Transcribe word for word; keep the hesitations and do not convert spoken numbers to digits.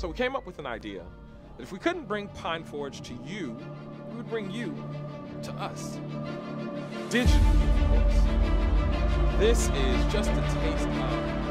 So we came up with an idea that if we couldn't bring Pine Forge to you, we would bring you to us. Digitally, of course. This is just a taste of